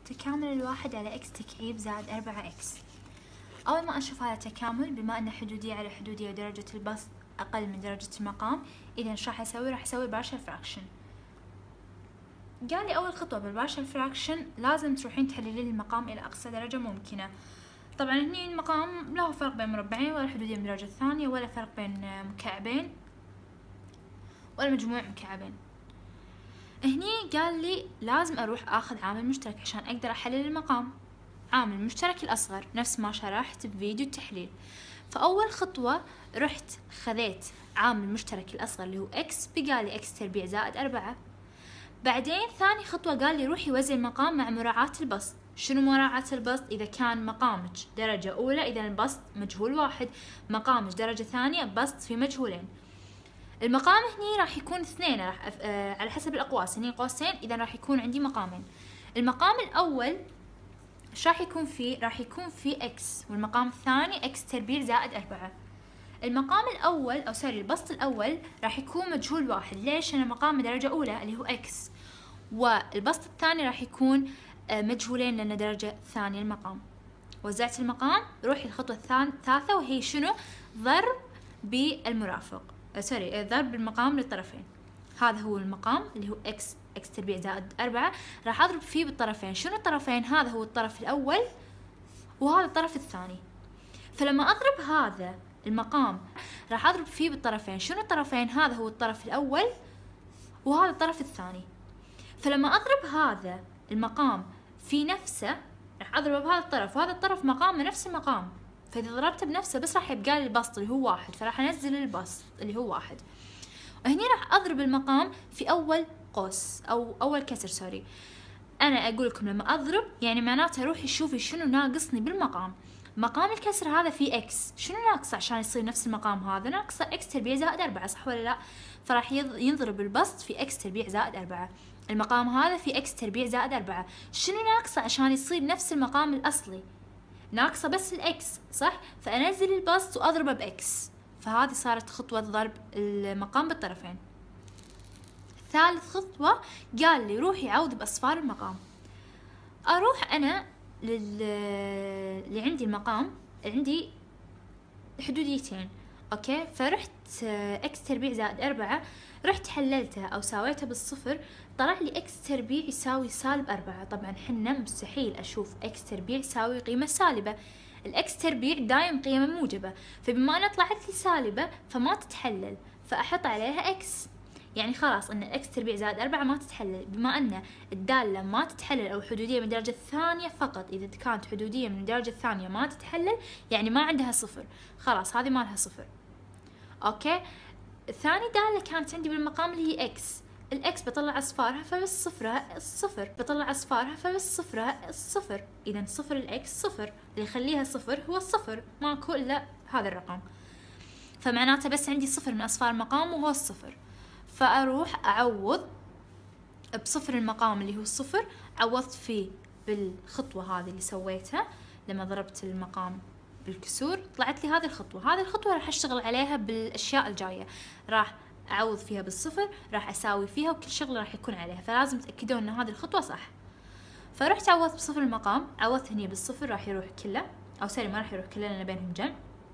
تكامل الواحد على إكس تكعيب زائد 4x. أول ما أشوف هذا التكامل، بما أن حدودية على حدودية ودرجة البسط أقل من درجة المقام، إذا إيش راح أسوي بارشل فراكشن. قال لي أول خطوة بالبارشل فراكشن لازم تروحين تحللين المقام إلى أقصى درجة ممكنة. طبعا هني المقام لا هو فرق بين مربعين ولا حدودية من الدرجة الثانية ولا فرق بين مكعبين ولا مجموع مكعبين. هني قال لي لازم أروح أخذ عامل مشترك عشان أقدر أحلل المقام. عامل المشترك الأصغر نفس ما شرحت بفيديو التحليل. فأول خطوة رحت خذيت عامل المشترك الأصغر اللي هو x، بقى لي x تربيع زائد 4. بعدين ثاني خطوة قال لي روحي وزي المقام مع مراعاة البسط. شنو مراعاة البسط؟ إذا كان مقامك درجة أولى إذا البسط مجهول واحد، مقامك درجة ثانية بسط في مجهولين. المقام هني راح يكون اثنين، على حسب الأقواس، هني قوسين، إذا راح يكون عندي مقامين. المقام الأول ايش راح يكون فيه؟ راح يكون فيه x، والمقام الثاني x تربيع زائد 4. المقام الأول أو سوري البسط الأول راح يكون مجهول واحد. ليش؟ أنا مقام درجة أولى اللي هو x، والبسط الثاني راح يكون مجهولين لأن درجة ثانية المقام. وزعت المقام، روحي الخطوة الثالثة وهي شنو؟ ضرب بالمرافق، ضرب المقام للطرفين. هذا هو المقام اللي هو x تربيع زائد 4، راح أضرب فيه بالطرفين. شنو الطرفين؟ هذا هو الطرف الأول وهذا الطرف الثاني. فلما أضرب هذا المقام راح أضرب فيه بالطرفين. شنو الطرفين؟ هذا هو الطرف الأول وهذا الطرف الثاني. فلما أضرب هذا المقام في نفسه راح أضربه بهذا الطرف، وهذا الطرف مقامه نفس المقام، فإذا ضربته بنفسه بس راح يبقى لي البسط اللي هو 1، فراح أنزل البسط اللي هو 1. وهني راح أضرب المقام في أول قوس أو أول كسر. أنا أقول لكم لما أضرب يعني معناته روحي شوفي شنو ناقصني بالمقام. مقام الكسر هذا فيه x، شنو ناقصه عشان يصير نفس المقام هذا؟ ناقصه x تربيع زائد 4، صح ولا لا؟ فراح ينضرب البسط في x تربيع زائد 4. المقام هذا في x تربيع زائد 4، شنو ناقصه عشان يصير نفس المقام الأصلي؟ ناقصه بس الإكس، صح؟ فأنزل البسط وأضربه بإكس. فهذه صارت خطوة ضرب المقام بالطرفين. ثالث خطوة قال لي روحي عوض بأصفار المقام. أروح أنا اللي عندي المقام عندي حدوديتين، أوكي؟ فرحت إكس تربيع زائد 4، رحت حللتها أو ساويتها بالصفر، طلع لي إكس تربيع يساوي سالب 4. طبعا حنا مستحيل أشوف إكس تربيع يساوي قيمة سالبة، الإكس تربيع دايم قيمة موجبة، فبما أنها طلعت لي سالبة فما تتحلل، فأحط عليها إكس. يعني خلاص ان اكس تربيع زائد 4 ما تتحلل، بما ان الدالة ما تتحلل او حدودية من الدرجة الثانية فقط. اذا كانت حدودية من الدرجة الثانية ما تتحلل يعني ما عندها صفر، خلاص هذه ما لها صفر. اوكي، ثاني دالة كانت عندي بالمقام اللي هي اكس، الاكس بطلع اصفارها فبس صفرها الصفر، بطلع اصفارها فبس صفرها الصفر. اذا صفر الاكس صفر، اللي يخليها صفر هو الصفر، ماكو الا هذا الرقم، فمعناته بس عندي صفر من اصفار المقام وهو الصفر. فأروح أعوض بصفر المقام اللي هو الصفر، عوضت فيه بالخطوة هذه اللي سويتها لما ضربت المقام بالكسور، طلعت لي هذه الخطوة. هذه الخطوة راح أشتغل عليها بالأشياء الجاية، راح أعوض فيها بالصفر، راح أساوي فيها، وكل شغلة راح يكون عليها، فلازم تأكدون أن هذه الخطوة صح. فرحت عوضت بصفر المقام، عوضت هني بالصفر راح يروح كله، أو سوري ما راح يروح كله لأن بينهم جمع.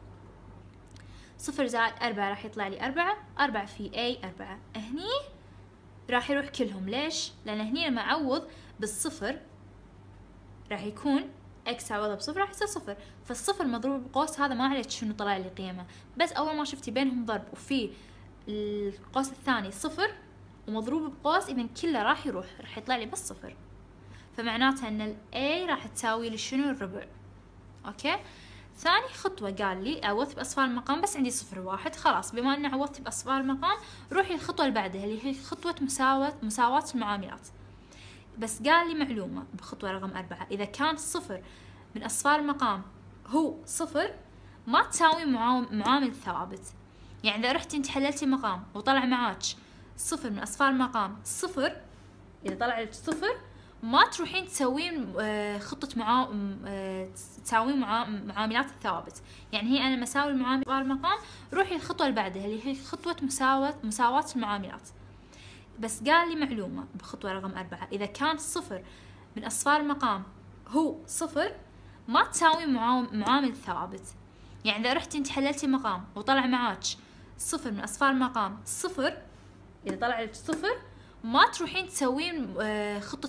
صفر زائد 4 راح يطلع لي 4، 4 في A 4. هني راح يروح كلهم. ليش؟ لأن هني لما أعوض بالصفر راح يكون X عوضها بصفر راح يصير صفر، فالصفر مضروب بقوس هذا ما عليك شنو طلع لي قيمة، بس أول ما شفتي بينهم ضرب وفي القوس الثاني صفر ومضروب بقوس، إذا كله راح يروح، راح يطلع لي بس صفر، فمعناتها أن ال A راح تساوي لي شنو؟ الربع. أوكي؟ ثاني خطوة قال لي عوضت بأصفار المقام بس عندي صفر واحد، خلاص بما أني عوضت بأصفار المقام روحي الخطوة اللي بعدها اللي هي خطوة مساواة المعاملات. بس قال لي معلومة بخطوة رقم 4، إذا كان صفر من أصفار المقام هو صفر ما تساوي معامل ثابت. يعني إذا رحتي انت حللتي مقام وطلع معاك صفر من أصفار المقام صفر، إذا طلع لك صفر ما تروحين تسوين خطة تساوين معاملات الثوابت. يعني هي أنا مساوي المعاملات المقام، روحي الخطوة اللي بعدها اللي هي خطوة مساواة المعاملات. بس قال لي معلومة بخطوة رقم 4، إذا كان صفر من أصفار المقام هو 0 ما تساوي معامل ثابت. يعني إذا رحتي انت حللتي مقام وطلع معاك 0 من أصفار المقام 0، إذا طلع لك 0 ما تروحين تسوين خطة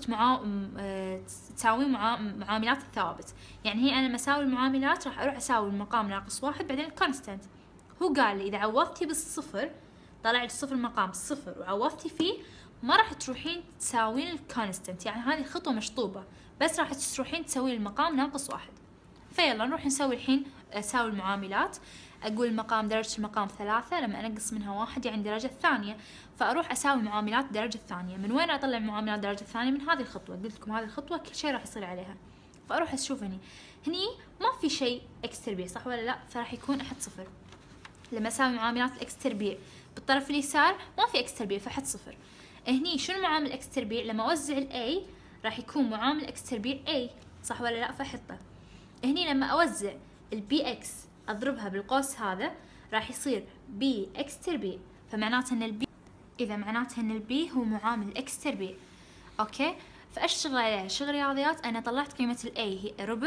تساوين معاملات الثوابت. يعني هي أنا مساوي المعاملات راح أروح أساوي المقام ناقص 1 بعدين الكونستنت. هو قال لي إذا عوضتي بالصفر طلع لك 0 المقام 0 وعوضتي فيه ما راح تروحين تساوين الكونستنت، يعني هذه الخطوة مشطوبة، بس راح تروحين تسوين المقام ناقص 1. فيلا نروح نسوي الحين. أساوي المعاملات، أقول المقام درجة المقام 3 لما أنقص منها 1 يعني درجة الثانية، فأروح أساوي معاملات درجة الثانية. من وين أطلع معاملات درجة الثانية؟ من هذه الخطوة. قلت لكم هذه الخطوة كل شيء راح يصير عليها. فأروح أشوف هني ما في شيء إكس تربيع صح ولا لا؟ فراح يكون أحط 0. لما أساوي معاملات الإكس تربيع بالطرف اليسار ما في إكس تربيع فأحط 0. هني شنو معامل إكس تربيع؟ لما أوزع الA راح يكون معامل إكس تربيع A صح ولا لا؟ فأحطه. هني لما أوزع البي إكس أضربها بالقوس هذا راح يصير بي إكس تربيع، فمعناته إن البي إذا معناته إن البي هو معامل إكس تربيع. أوكي، فأشتغل عليها شغل رياضيات. أنا طلعت قيمة الأي هي ربع،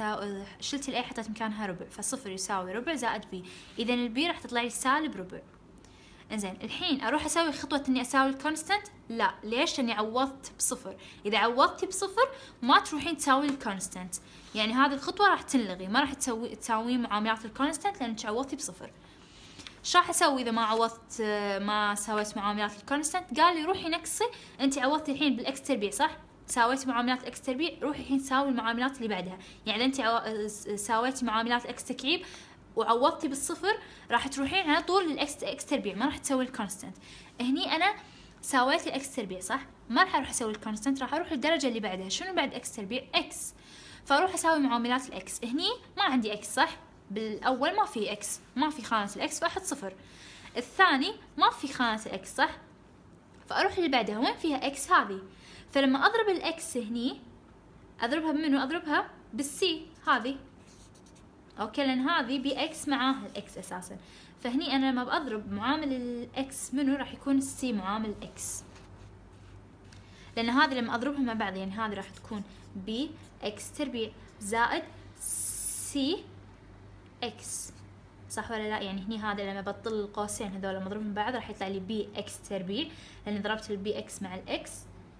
شلت الأي حطيت مكانها ربع، فصفر يساوي ربع زائد بي، إذا البي راح تطلع لي سالب ربع. انزين الحين اروح اسوي خطوه اني اساوي الكونستنت. لا، ليش؟ لاني عوضت بصفر. اذا عوضتي بصفر ما تروحين تساوي الكونستنت، يعني هذه الخطوه راح تنلغي، ما راح تساوين معاملات الكونستنت لانك عوضتي بصفر. ايش راح اسوي اذا ما عوضت ما سويت معاملات الكونستنت؟ قال لي روحي نقصي. انت عوضتي الحين بالاكس تربيع صح؟ سويتي معاملات الاكس تربيع، روحي الحين ساوي المعاملات اللي بعدها. يعني انت سويتي معاملات الاكس تكعيب وعوضتي بالصفر راح تروحين على طول للاكس تربيع، ما راح تسوي الكونستنت. هني انا سويت الاكس تربيع صح، ما راح اروح اسوي الكونستنت، راح اروح للدرجه اللي بعدها. شنو بعد اكس تربيع؟ اكس. فاروح اسوي معاملات الاكس. هني ما عندي اكس صح، بالاول ما في اكس، ما في خانه الاكس فاحط صفر. الثاني ما في خانه الاكس صح، فاروح اللي بعدها وين فيها اكس هذه. فلما اضرب الاكس هني اضربها بمنو؟ اضربها بالسي هذه. اوكي، لان هذه بي اكس معاها الاكس اساسا. فهني انا لما بضرب معامل الاكس منو راح يكون السي معامل اكس، لان هذه لما اضربهم مع بعض يعني هذه راح تكون بي اكس تربيع زائد سي اكس صح ولا لا؟ يعني هني هذا لما بطل القوسين هذول لما اضربهم بعض راح يطلع لي بي اكس تربيع، لان ضربت البي اكس مع الاكس،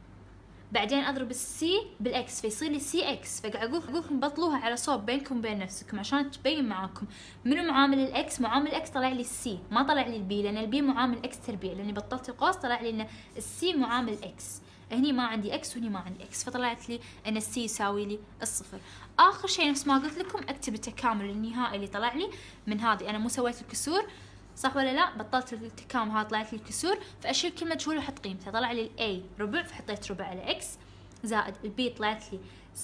بعدين اضرب السي بالاكس فيصير لي سي اكس. فقاعد اقول لكم بطلوها على صوب بينكم وبين نفسكم عشان تبين معاكم منو معامل الاكس. معامل الاكس طلع لي السي، ما طلع لي البي، لان البي معامل اكس تربيع، لاني بطلت القوس طلع لي ان السي معامل اكس. هني ما عندي اكس وهني ما عندي اكس، فطلعت لي ان السي يساوي لي الصفر. اخر شيء نفس ما قلت لكم اكتب التكامل النهائي اللي طلع لي من هذه. انا مو سويت الكسور صح ولا لا؟ بطلت التكامل هذا طلعت لي الكسور، فاشيل كل مجهول واحط قيمته. طلع لي الاي ربع فحطيت ربع على اكس، زائد البي طلعت لي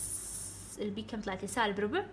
البي كم طلعت لي؟ سالب ربع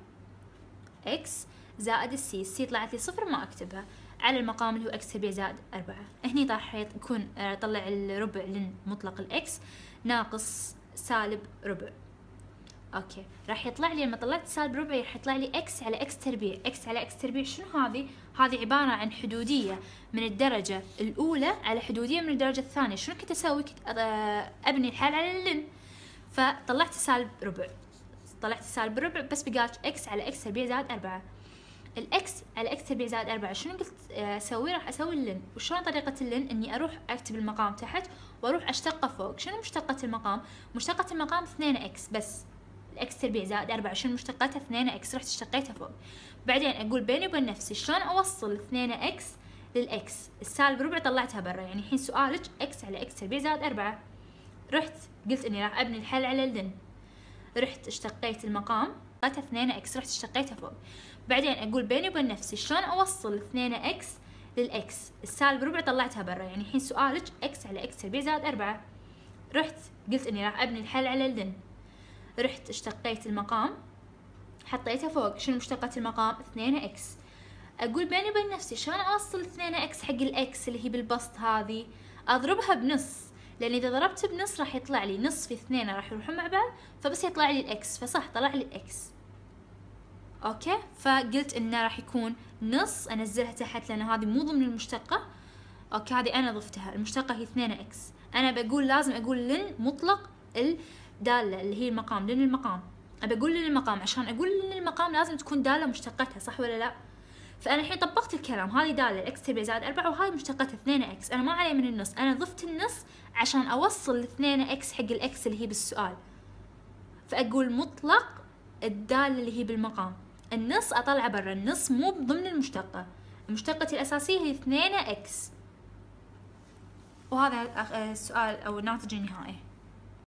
اكس، زائد السي طلعت لي صفر ما اكتبها، على المقام اللي هو اكس تربيع زائد 4. هني راح يكون طلع الربع لمطلق الاكس ناقص سالب ربع. اوكي، راح يطلع لي لما طلعت سالب ربع راح يطلع لي اكس على اكس تربيع. اكس على اكس تربيع شنو هذه؟ هذه عباره عن حدوديه من الدرجه الاولى على حدوديه من الدرجه الثانيه. شنو كنت اسوي؟ كنت ابني الحل على اللن، فطلعت سالب ربع، طلعت سالب ربع بس بقالك اكس على اكس تربيع زائد 4. الاكس على اكس تربيع زائد 4 شنو قلت اسوي؟ راح اسوي اللن. وشلون طريقه اللن؟ اني اروح اكتب المقام تحت واروح اشتقه فوق. شنو مشتقه المقام؟ مشتقه المقام 2 اكس بس، الاكس تربيع زائد 4 شنو مشتقتها؟ 2 اكس، رحت اشتقيتها فوق. بعدين اقول بيني وبين نفسي شلون اوصل 2 اكس للاكس. السالب ربع طلعتها برا، يعني الحين سؤالك اكس على اكس تربيع زائد 4. رحت قلت اني راح ابني الحل على اللن، رحت اشتقيت المقام طلعتها 2 اكس، رحت اشتقيتها فوق. بعدين اقول بيني وبين نفسي شلون اوصل 2 اكس للاكس. السالب ربع طلعتها برا، يعني الحين سؤالك اكس على اكس تربيع زائد 4. رحت قلت اني راح ابني الحل على اللن، رحت اشتقيت المقام حطيته فوق. شنو مشتقة المقام؟ 2 اكس. اقول بيني وبين نفسي شلون اوصل 2 اكس حق الاكس اللي هي بالبسط هذه؟ اضربها بنص، لان اذا ضربت بنص راح يطلع لي نص في 2 راح يروحون مع بعض، فبس يطلع لي الاكس، فصح طلع لي الاكس. اوكي، فقلت انه راح يكون نص، انزلها تحت لان هذه مو ضمن المشتقة. اوكي، هذه انا ضفتها، المشتقة هي 2 اكس. انا بقول لازم اقول لن مطلق دالة اللي هي المقام، لأن المقام أبي أقول لأن المقام، عشان أقول لأن المقام لازم تكون دالة مشتقتها، صح ولا لا؟ فأنا الحين طبقت الكلام، هذه دالة الإكس تربيع زائد 4 وهذه مشتقتها 2 إكس، أنا ما علي من النص، أنا ضفت النص عشان أوصل 2 إكس حق الإكس اللي هي بالسؤال. فأقول مطلق الدالة اللي هي بالمقام، النص أطلعه برا، النص مو ضمن المشتقة، مشتقتي الأساسية هي 2 إكس. وهذا السؤال أو الناتج النهائي.